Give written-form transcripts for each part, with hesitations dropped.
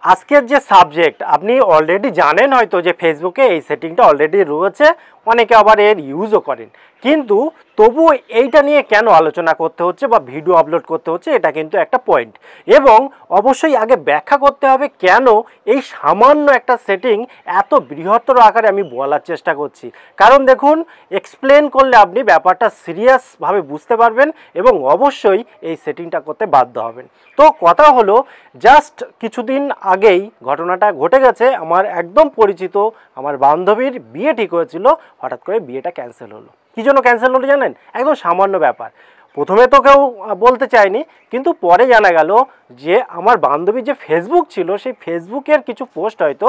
আজকের যে সাবজেক্ট আপনি অলরেডি জানেন হয়তো যে ফেসবুকে এই সেটিংটা অলরেডি রয়েছে, অনেকে আবার এর ইউজও করেন, কিন্তু তবু এইটা নিয়ে কেন আলোচনা করতে হচ্ছে বা ভিডিও আপলোড করতে হচ্ছে, এটা কিন্তু একটা পয়েন্ট। এবং অবশ্যই আগে ব্যাখ্যা করতে হবে কেন এই সামান্য একটা সেটিং এত বৃহত্তর আকারে আমি বলার চেষ্টা করছি। কারণ দেখুন, এক্সপ্লেন করলে আপনি ব্যাপারটা সিরিয়াসভাবে বুঝতে পারবেন এবং অবশ্যই এই সেটিংটা করতে বাধ্য হবেন। তো কথা হলো, জাস্ট কিছুদিন আগেই ঘটনাটা ঘটে গেছে। আমার একদম পরিচিত আমার বান্ধবীর বিয়ে ঠিক হয়েছিল, হঠাৎ করে বিয়েটা ক্যান্সেল হলো। কী জন্য ক্যান্সেল হলো জানেন? একদম সামান্য ব্যাপার। প্রথমে তো কেউ বলতে চায়নি, কিন্তু পরে জানা গেল যে আমার বান্ধবীর যে ফেসবুক ছিল, সেই ফেসবুকের কিছু পোস্ট হয়তো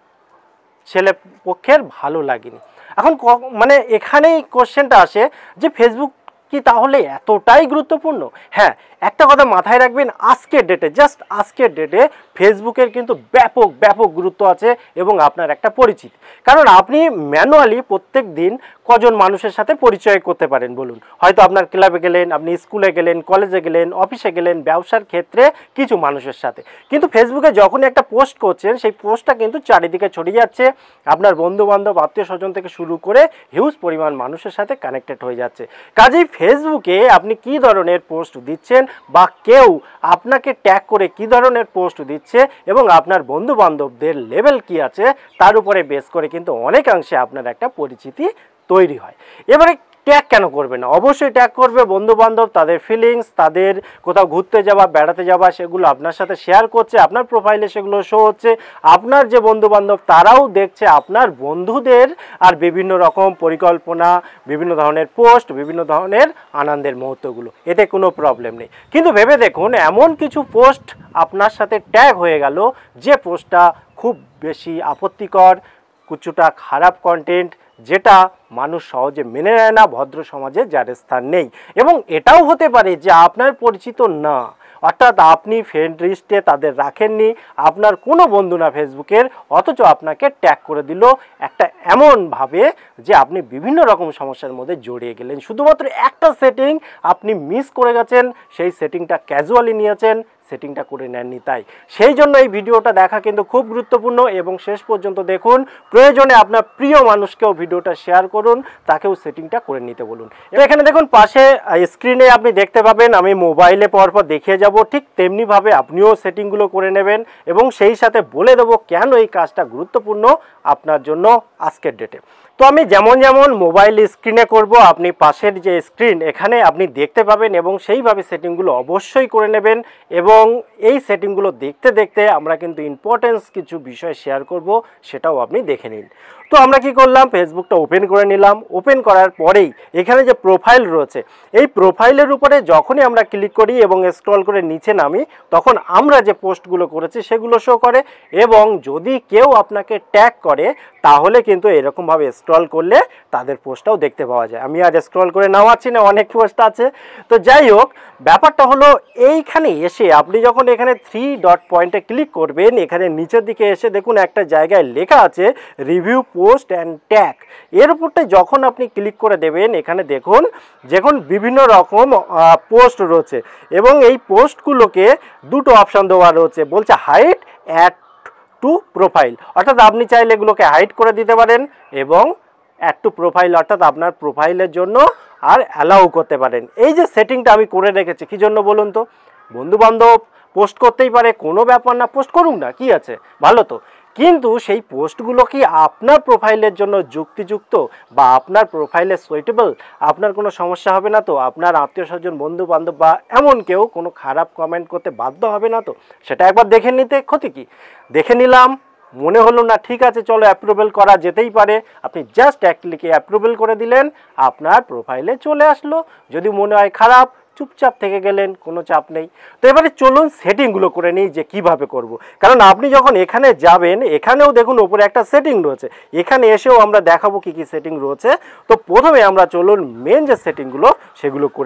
ছেলে পক্ষের ভালো লাগেনি। এখন মানে এখানেই কোশ্চেনটা আসে যে ফেসবুক কি তাহলে এতটাই গুরুত্বপূর্ণ? হ্যাঁ, একটা কথা মাথায় রাখবেন, আজকের ডেটে, জাস্ট আজকের ডেটে ফেসবুকের কিন্তু ব্যাপক ব্যাপক গুরুত্ব আছে এবং আপনার একটা পরিচিতি। কারণ আপনি ম্যানুয়ালি প্রত্যেক দিন কজন মানুষের সাথে পরিচয় করতে পারেন বলুন? হয়তো আপনার ক্লাবে গেলেন, আপনি স্কুলে গেলেন, কলেজে গেলেন, অফিসে গেলেন, ব্যবসার ক্ষেত্রে কিছু মানুষের সাথে। কিন্তু ফেসবুকে যখনই একটা পোস্ট করছেন, সেই পোস্টটা কিন্তু চারিদিকে ছড়িয়ে যাচ্ছে, আপনার বন্ধুবান্ধব, আত্মীয় স্বজন থেকে শুরু করে হিউজ পরিমাণ মানুষের সাথে কানেক্টেড হয়ে যাচ্ছে। কাজেই ফেসবুকে আপনি কী ধরনের পোস্ট দিচ্ছেন বা কেউ আপনাকে ট্যাগ করে কী ধরনের পোস্ট দিচ্ছে এবং আপনার বন্ধু বান্ধবদের লেভেল কি আছে, তার উপরে বেস করে কিন্তু অনেকাংশে আপনার একটা পরিচিতি তৈরি হয়। এবারে ট্যাগ কেন করবে না? অবশ্যই ট্যাগ করবে। বন্ধু বান্ধব তাদের ফিলিংস, তাদের কোথাও ঘুরতে যাওয়া, বেড়াতে যাওয়া, সেগুলো আপনার সাথে শেয়ার করছে, আপনার প্রোফাইলে সেগুলো শো হচ্ছে। আপনার যে বন্ধু বান্ধব তারাও দেখছে আপনার বন্ধুদের আর বিভিন্ন রকম পরিকল্পনা, বিভিন্ন ধরনের পোস্ট, বিভিন্ন ধরনের আনন্দের মুহূর্তগুলো। এতে কোনো প্রবলেম নেই। কিন্তু ভেবে দেখুন, এমন কিছু পোস্ট আপনার সাথে ট্যাগ হয়ে গেল যে পোস্টটা খুব বেশি আপত্তিকর, কিছুটা খারাপ কন্টেন্ট, যেটা মানুষ সহজে মেনে নেয় না, ভদ্র সমাজে যার স্থান নেই। এবং এটাও হতে পারে যে আপনার পরিচিত না, অর্থাৎ আপনি ফ্রেন্ড লিস্টে তাদের রাখেননি, আপনার কোনো বন্ধু না ফেসবুকের, অথচ আপনাকে ট্যাগ করে দিল একটা এমনভাবে যে আপনি বিভিন্ন রকম সমস্যার মধ্যে জড়িয়ে গেলেন। শুধুমাত্র একটা সেটিং আপনি মিস করে গেছেন, সেই সেটিংটা ক্যাজুয়ালি নিয়েছেন, সেটিংটা করে নেননি। তাই সেই জন্য এই ভিডিওটা দেখা কিন্তু খুব গুরুত্বপূর্ণ এবং শেষ পর্যন্ত দেখুন। প্রয়োজনে আপনার প্রিয় মানুষকেও ভিডিওটা শেয়ার করুন, তাকেও সেটিংটা করে নিতে বলুন। এখানে দেখুন পাশে স্ক্রিনে আপনি দেখতে পাবেন, আমি মোবাইলে পরপর দেখিয়ে যাব, ঠিক তেমনিভাবে আপনিও সেটিংগুলো করে নেবেন এবং সেই সাথে বলে দেবো কেন এই কাজটা গুরুত্বপূর্ণ আপনার জন্য আজকের ডেটে। তো আমি যেমন যেমন মোবাইল স্ক্রিনে করব, আপনি পাশের যে স্ক্রিন এখানে আপনি দেখতে পাবেন এবং সেইভাবে সেটিংগুলো অবশ্যই করে নেবেন। এবং এই সেটিংগুলো দেখতে দেখতে আমরা কিন্তু ইম্পর্টেন্স কিছু বিষয় শেয়ার করব, সেটাও আপনি দেখে নিন। তো আমরা কি করলাম, ফেসবুকটা ওপেন করে নিলাম। ওপেন করার পরেই এখানে যে প্রোফাইল রয়েছে, এই প্রোফাইলের উপরে যখনই আমরা ক্লিক করি এবং স্ক্রল করে নিচে নামি, তখন আমরা যে পোস্টগুলো করেছি সেগুলো শো করে। এবং যদি কেউ আপনাকে ট্যাগ করে, তাহলে কিন্তু এরকমভাবে স্ক্রল করলে তাদের পোস্টটাও দেখতে পাওয়া যায়। আমি আর স্ক্রল করে নামাচ্ছি না, অনেক পোস্ট আছে। তো যাই হোক, ব্যাপারটা হলো এইখানে এসে আপনি যখন এখানে 3 ডট পয়েন্টে ক্লিক করবেন, এখানে নিচের দিকে এসে দেখুন একটা জায়গায় লেখা আছে রিভিউ পোস্ট অ্যান্ড ট্যাগ। এর উপরটাই যখন আপনি ক্লিক করে দেবেন, এখানে দেখুন যখন বিভিন্ন রকম পোস্ট রয়েছে এবং এই পোস্টগুলোকে দুটো অপশান দেওয়া রয়েছে, বলছে হাইড, অ্যাড টু প্রোফাইল। অর্থাৎ আপনি চাইলে এগুলোকে হাইড করে দিতে পারেন এবং অ্যাড টু প্রোফাইল অর্থাৎ আপনার প্রোফাইলের জন্য আর অ্যালাউ করতে পারেন। এই যে সেটিংটা আমি করে রেখেছি, কী জন্য বলুন তো? বন্ধুবান্ধব পোস্ট করতেই পারে, কোনো ব্যাপার না, পোস্ট করুন না, কি আছে, ভালো তো। কিন্তু সেই পোস্টগুলো কি আপনার প্রোফাইলের জন্য যুক্তিযুক্ত বা আপনার প্রোফাইলে সুইটেবল? আপনার কোনো সমস্যা হবে না তো? আপনার আত্মীয় স্বজন, বন্ধু বান্ধব বা এমন কেউ কোনো খারাপ কমেন্ট করতে বাধ্য হবে না তো? সেটা একবার দেখে নিতে ক্ষতি কি? দেখে নিলাম, মনে হলো না ঠিক আছে, চলো অ্যাপ্রুভেল করা যেতেই পারে, আপনি জাস্ট এক ক্লিকে অ্যাপ্রুভেল করে দিলেন, আপনার প্রোফাইলে চলে আসলো। যদি মনে হয় খারাপ, চুপচাপ থেকে গেলেন, কোনো চাপ নেই। তো এবারে চলুন সেটিংগুলো করে নিই যে কিভাবে করব। কারণ আপনি যখন এখানে যাবেন, এখানেও দেখুন ওপরে একটা সেটিং রয়েছে, এখানে এসেও আমরা দেখাবো কি কি সেটিং রয়েছে। তো প্রথমে আমরা চলুন মেন যে সেটিংগুলো সেগুলো করে নিই।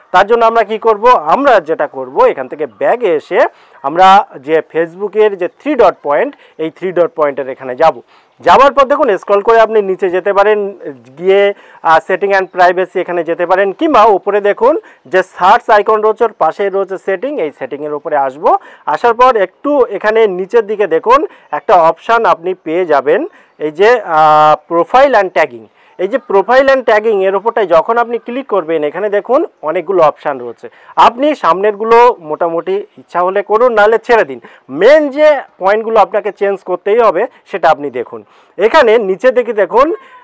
তার জন্য আমরা কি করব, আমরা যেটা করব এখান থেকে ব্যাগে এসে আমরা যে ফেসবুকের যে 3 ডট পয়েন্ট, এই 3 ডট পয়েন্টের এখানে যাব। যাওয়ার পর দেখুন স্ক্রল করে আপনি নিচে যেতে পারেন, গিয়ে সেটিং অ্যান্ড প্রাইভেসি এখানে যেতে পারেন, কিংবা উপরে দেখুন যে সার্চ আইকন রয়েছে, ওর পাশেই রয়েছে সেটিং, এই সেটিংয়ের উপরে আসব। আসার পর একটু এখানে নিচের দিকে দেখুন একটা অপশান আপনি পেয়ে যাবেন, এই যে প্রোফাইল অ্যান্ড ট্যাগিং। এই যে প্রোফাইল অ্যান্ড ট্যাগিং এর উপরটায় যখন আপনি ক্লিক করবেন, এখানে দেখুন অনেকগুলো অপশান রয়েছে। আপনি সামনেরগুলো মোটামুটি ইচ্ছা হলে করুন, নাহলে ছেড়ে দিন। মেন যে পয়েন্টগুলো আপনাকে চেঞ্জ করতেই হবে সেটা আপনি দেখুন। এখানে নিচে দিকে দেখুন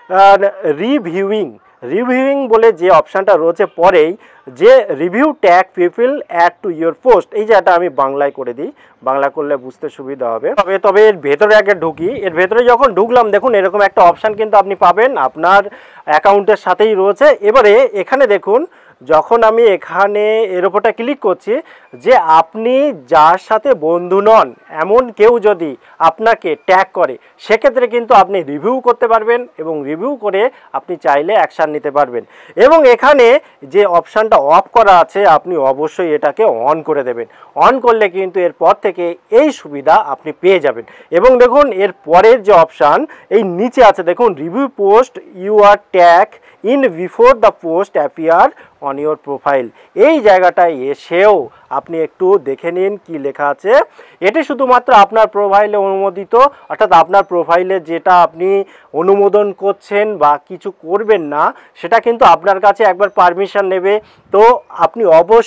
রিভিউইং বলে যে অপশানটা রয়েছে, পরেই যে review tag people add to your post, এই যে এটা আমি বাংলায় করে দিই, বাংলা করলে বুঝতে সুবিধা হবে। তবে এর ভেতরে আগে ঢুকি। এর ভেতরে যখন ঢুকলাম দেখুন এরকম একটা অপশান কিন্তু আপনি পাবেন, আপনার অ্যাকাউন্টের সাথেই রয়েছে। এবারে এখানে দেখুন যখন আমি এখানে এর ওপরটা ক্লিক করছি, যে আপনি যার সাথে বন্ধু নন এমন কেউ যদি আপনাকে ট্যাগ করে, সেক্ষেত্রে কিন্তু আপনি রিভিউ করতে পারবেন, এবং রিভিউ করে আপনি চাইলে অ্যাকশান নিতে পারবেন। এবং এখানে যে অপশানটা অফ করা আছে, আপনি অবশ্যই এটাকে অন করে দেবেন। অন করলে কিন্তু এরপর থেকে এই সুবিধা আপনি পেয়ে যাবেন। এবং দেখুন এর পরের যে অপশান এই নিচে আছে, দেখুন review post you are tag in before the post appear on your profile. এই জায়গাটায় এসেও আপনি একটু দেখে নিন কি লেখা আছে। এটি শুধুমাত্র আপনার প্রোফাইলে অনুমোদিত, অর্থাৎ আপনার প্রোফাইলে যেটা আপনি অনুমোদন করছেন বা কিছু করবেন না, সেটা কিন্তু আপনার কাছে একবার পারমিশন নেবে। তো আপনি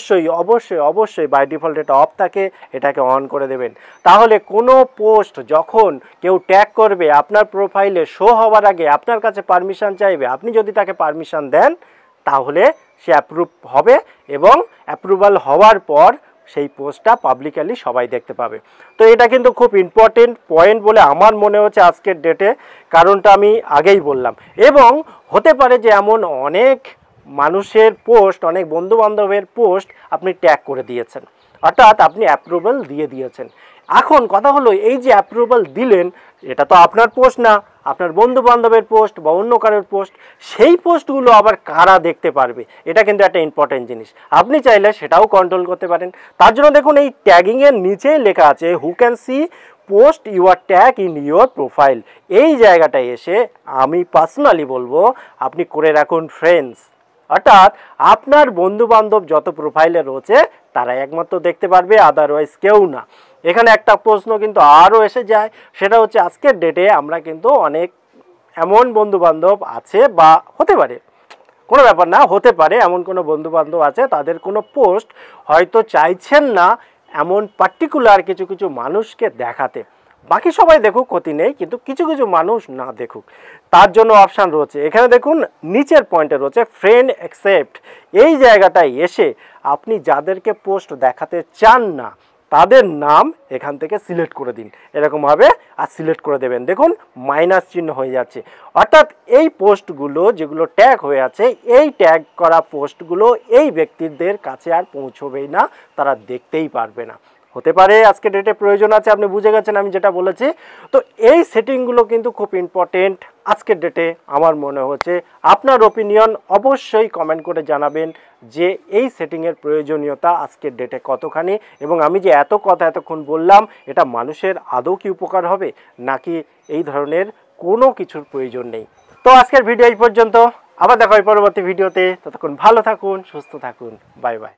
অবশ্যই বাই ডিফল্ট এটা অফ থাকে, এটাকে অন করে দেবেন। তাহলে কোনো পোস্ট যখন কেউ ট্যাগ করবে, আপনার প্রোফাইলে শো হওয়ার আগে আপনার কাছে পারমিশন চাইবে। আপনি যদি তাকে পারমিশন দেন তাহলে সে অ্যাপ্রুভ হবে, এবং অ্যাপ্রুভাল হওয়ার পর সেই পোস্টটা পাবলিকালি সবাই দেখতে পাবে। তো এটা কিন্তু খুব ইম্পর্টেন্ট পয়েন্ট বলে আমার মনে হচ্ছে আজকের ডেটে, কারণটা আমি আগেই বললাম। এবং হতে পারে যে এমন অনেক মানুষের পোস্ট, অনেক বন্ধুবান্ধবের পোস্ট আপনি ট্যাগ করে দিয়েছেন, অর্থাৎ আপনি অ্যাপ্রুভাল দিয়ে দিয়েছেন। এখন কথা হলো, এই যে অ্যাপ্রুভাল দিলেন, এটা তো আপনার পোস্ট না, আপনার বন্ধু বান্ধবের পোস্ট বা অন্য কারোর পোস্ট। সেই পোস্টগুলো আবার কারা দেখতে পারবে, এটা কিন্তু একটা ইম্পর্টেন্ট জিনিস। আপনি চাইলে সেটাও কন্ট্রোল করতে পারেন। তার জন্য দেখুন এই ট্যাগিংয়ের নিচেই লেখা আছে who can see post your tag in your profile. এই জায়গাটায় এসে আমি পার্সোনালি বলবো আপনি করে রাখুন ফ্রেন্ডস, অর্থাৎ আপনার বন্ধু বান্ধব যত প্রোফাইলে রয়েছে তারাই একমাত্র দেখতে পারবে, আদারওয়াইজ কেউ না। এখানে একটা প্রশ্ন কিন্তু আরও এসে যায়, সেটা হচ্ছে আজকের ডেটে আমরা কিন্তু অনেক এমন বন্ধু বান্ধব আছে, বা হতে পারে, কোনো ব্যাপার না, হতে পারে এমন কোনো বন্ধু বান্ধব আছে তাদের কোনো পোস্ট হয়তো চাইছেন না এমন পার্টিকুলার কিছু কিছু মানুষকে দেখাতে। বাকি সবাই দেখুক, ক্ষতি নেই, কিন্তু কিছু কিছু মানুষ না দেখুক। তার জন্য অপশান রয়েছে এখানে দেখুন নিচের পয়েন্টে রয়েছে ফ্রেন্ড অ্যাকসেপ্ট। এই জায়গাটায় এসে আপনি যাদেরকে পোস্ট দেখাতে চান না তাদের নাম এখান থেকে সিলেক্ট করে দিন, এরকমভাবে আর সিলেক্ট করে দেবেন। দেখুন মাইনাস চিহ্ন হয়ে যাচ্ছে, অর্থাৎ এই পোস্টগুলো যেগুলো ট্যাগ হয়ে আছে, এই ট্যাগ করা পোস্টগুলো এই ব্যক্তিদের কাছে আর পৌঁছবেই না, তারা দেখতেই পারবে না। হতে পারে আজকে ডেটে প্রয়োজন আছে, আপনি বুঝে গেছেন আমি যেটা বলেছি। তো এই সেটিংগুলো কিন্তু খুব ইম্পর্টেন্ট আজকের ডেটে আমার মনে হচ্ছে। আপনার ওপিনিয়ন অবশ্যই কমেন্ট করে জানাবেন যে এই সেটিংয়ের প্রয়োজনীয়তা আজকের ডেটে কতখানি, এবং আমি যে এত কথা এতক্ষণ বললাম এটা মানুষের আদৌ কি উপকার হবে, নাকি এই ধরনের কোনো কিছুর প্রয়োজন নেই। তো আজকের ভিডিও এই পর্যন্ত, আবার দেখা হয় পরবর্তী ভিডিওতে। ততক্ষণ ভালো থাকুন, সুস্থ থাকুন, বাই বাই।